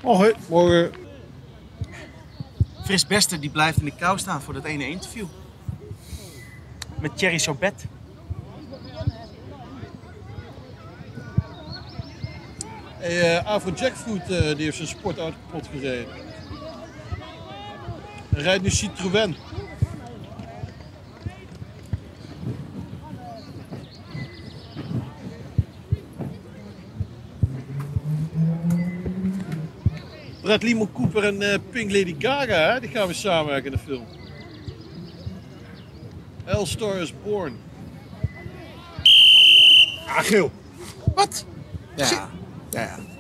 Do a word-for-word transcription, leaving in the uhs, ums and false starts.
Morgen. Morgen. Fris Beste die blijft in de kou staan voor dat ene interview. Met Thierry Sobet. Hey, uh, Afro Jackfruit uh, die heeft zijn sportauto kapot gereden. Hij rijdt nu Citroën. Bradley Cooper en uh, Pink Lady Gaga, hè? Die gaan we samenwerken in de film. L Star is Born. Ah, Geel. Wat? Ja. Ja.